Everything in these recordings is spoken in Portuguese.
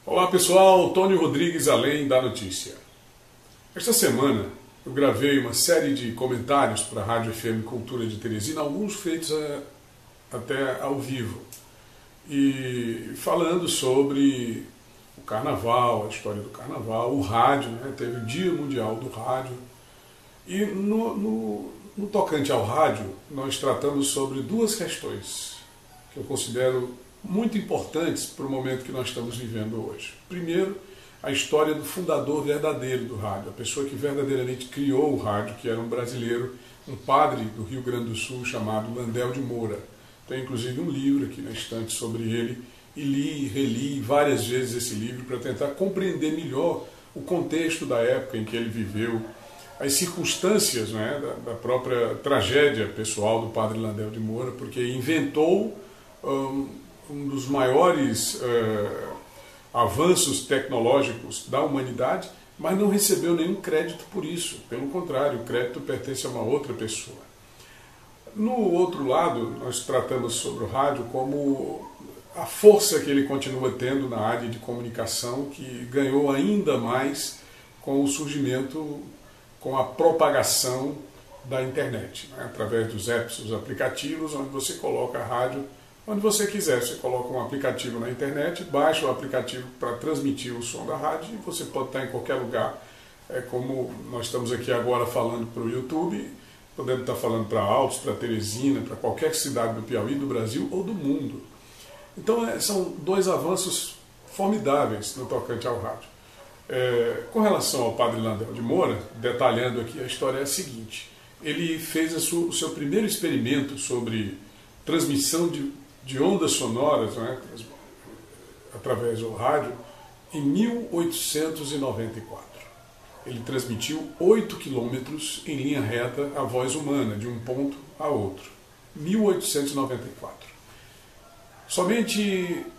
Olá pessoal, Tony Rodrigues, Além da Notícia. Esta semana eu gravei uma série de comentários para a Rádio FM Cultura de Teresina, alguns feitos até ao vivo, e falando sobre o carnaval, a história do carnaval, o rádio, né? Teve o Dia Mundial do Rádio, e no tocante ao rádio nós tratamos sobre duas questões que eu considero muito importantes para o momento que nós estamos vivendo hoje. Primeiro, a história do fundador verdadeiro do rádio, a pessoa que verdadeiramente criou o rádio, que era um brasileiro, um padre do Rio Grande do Sul chamado Landel de Moura. Tem inclusive um livro aqui na estante sobre ele, e li e reli várias vezes esse livro para tentar compreender melhor o contexto da época em que ele viveu, as circunstâncias, né, da própria tragédia pessoal do padre Landel de Moura, porque inventou um dos maiores avanços tecnológicos da humanidade, mas não recebeu nenhum crédito por isso. Pelo contrário, o crédito pertence a uma outra pessoa. No outro lado, nós tratamos sobre o rádio como a força que ele continua tendo na área de comunicação, que ganhou ainda mais com o surgimento, com a propagação da internet, né? Através dos apps, os aplicativos, onde você coloca a rádio onde você quiser. Você coloca um aplicativo na internet, baixa o aplicativo para transmitir o som da rádio, e você pode estar em qualquer lugar, como nós estamos aqui agora falando para o YouTube, podemos estar falando para Altos, para Teresina, para qualquer cidade do Piauí, do Brasil ou do mundo. Então são dois avanços formidáveis no tocante ao rádio. Com relação ao padre Landel de Moura, detalhando aqui, a história é a seguinte: ele fez o seu primeiro experimento sobre transmissão de ondas sonoras, né, através do rádio, em 1894. Ele transmitiu 8 quilômetros em linha reta a voz humana, de um ponto a outro. 1894. Somente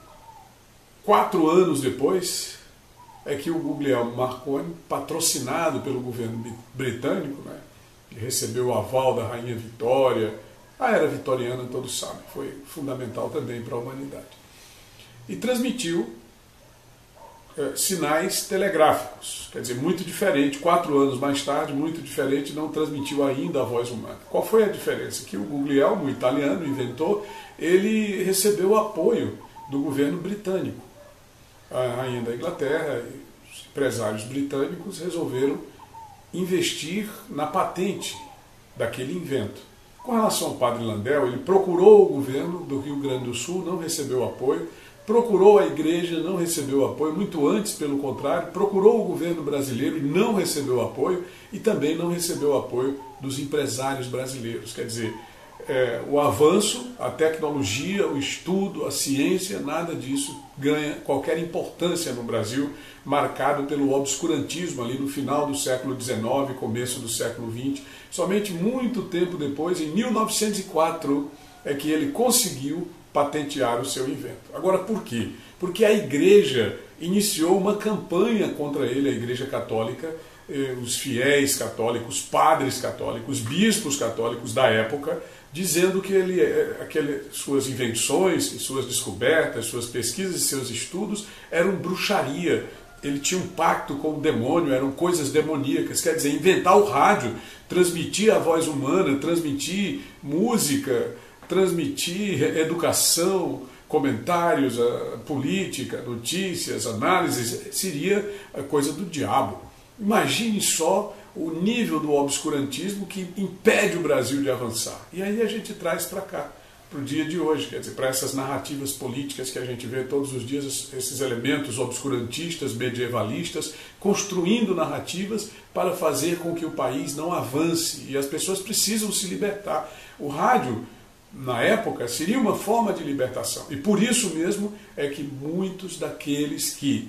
4 anos depois é que o Guglielmo Marconi, patrocinado pelo governo britânico, né, que recebeu o aval da Rainha Vitória, a era vitoriana, todos sabem, foi fundamental também para a humanidade, e transmitiu sinais telegráficos, quer dizer, muito diferente. 4 anos mais tarde, muito diferente, não transmitiu ainda a voz humana. Qual foi a diferença? Que o Guglielmo, o italiano, inventor, ele recebeu o apoio do governo britânico. A rainha da Inglaterra e os empresários britânicos resolveram investir na patente daquele invento. Com relação ao padre Landel, ele procurou o governo do Rio Grande do Sul, não recebeu apoio, procurou a igreja, não recebeu apoio, muito antes, pelo contrário, procurou o governo brasileiro e não recebeu apoio, e também não recebeu apoio dos empresários brasileiros. Quer dizer, o avanço, a tecnologia, o estudo, a ciência, nada disso ganha qualquer importância no Brasil, marcado pelo obscurantismo ali no final do século XIX, começo do século XX. Somente muito tempo depois, em 1904, é que ele conseguiu patentear o seu invento. Agora, por quê? Porque a igreja iniciou uma campanha contra ele, a Igreja Católica, os fiéis católicos, padres católicos, bispos católicos da época, dizendo que suas invenções, suas descobertas, suas pesquisas e seus estudos eram bruxaria. Ele tinha um pacto com o demônio, eram coisas demoníacas. Quer dizer, inventar o rádio, transmitir a voz humana, transmitir música, transmitir educação, comentários, política, notícias, análises, seria a coisa do diabo. Imagine só o nível do obscurantismo que impede o Brasil de avançar. E aí a gente traz para cá, para o dia de hoje, quer dizer, para essas narrativas políticas que a gente vê todos os dias, esses elementos obscurantistas, medievalistas, construindo narrativas para fazer com que o país não avance, e as pessoas precisam se libertar. O rádio, na época, seria uma forma de libertação, e por isso mesmo é que muitos daqueles que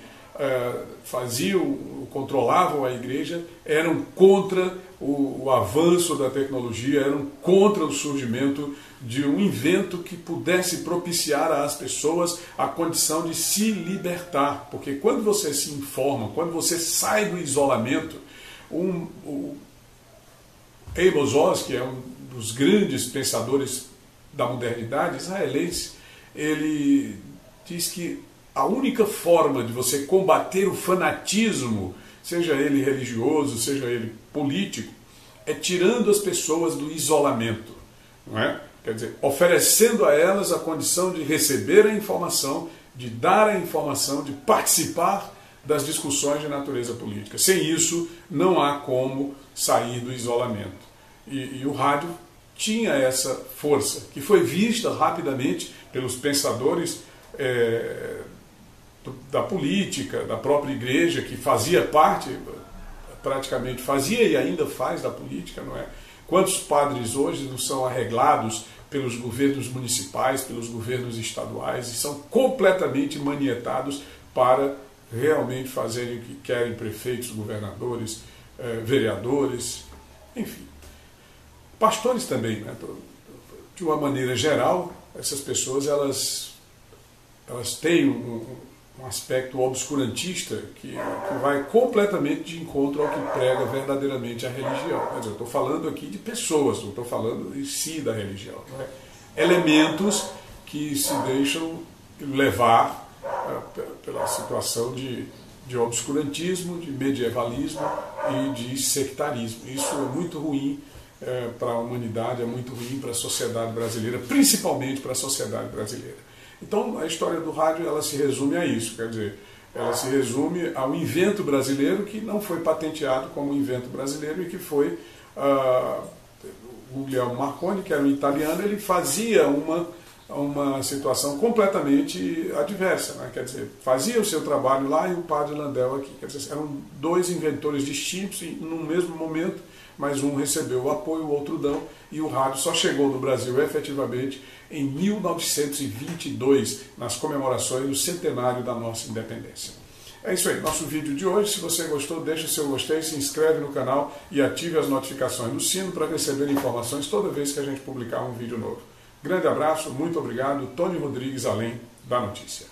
controlavam a igreja eram contra o avanço da tecnologia, eram contra o surgimento de um invento que pudesse propiciar às pessoas a condição de se libertar. Porque quando você se informa, quando você sai do isolamento, o Amos Oz, que é um dos grandes pensadores da modernidade israelense, ele diz que a única forma de você combater o fanatismo, seja ele religioso, seja ele político, é tirando as pessoas do isolamento, não é? Quer dizer, oferecendo a elas a condição de receber a informação, de dar a informação, de participar das discussões de natureza política. Sem isso, não há como sair do isolamento. E o rádio tinha essa força, que foi vista rapidamente pelos pensadores da política, da própria igreja, que fazia parte, praticamente fazia e ainda faz da política, não é? Quantos padres hoje não são arreglados pelos governos municipais, pelos governos estaduais, e são completamente manietados para realmente fazerem o que querem prefeitos, governadores, vereadores, enfim. Pastores também, né? De uma maneira geral, essas pessoas elas têm um aspecto obscurantista que vai completamente de encontro ao que prega verdadeiramente a religião. Quer dizer, eu estou falando aqui de pessoas, não estou falando em si da religião. Não é? Elementos que se deixam levar pela situação de obscurantismo, de medievalismo e de sectarismo. Isso é muito ruim para a humanidade, é muito ruim para a sociedade brasileira, principalmente para a sociedade brasileira. Então, a história do rádio ela se resume a isso, quer dizer, ela se resume ao invento brasileiro que não foi patenteado como invento brasileiro e que foi o Guglielmo Marconi, que era um italiano, ele fazia uma situação completamente adversa, né? Quer dizer, fazia o seu trabalho lá e o padre Landel aqui. Quer dizer, eram dois inventores distintos no mesmo momento, mas um recebeu o apoio, o outro não, e o rádio só chegou no Brasil efetivamente em 1922, nas comemorações do centenário da nossa independência. É isso aí, nosso vídeo de hoje. Se você gostou, deixe seu gostei, se inscreve no canal e ative as notificações do sino para receber informações toda vez que a gente publicar um vídeo novo. Grande abraço, muito obrigado. Tony Rodrigues, Além da Notícia.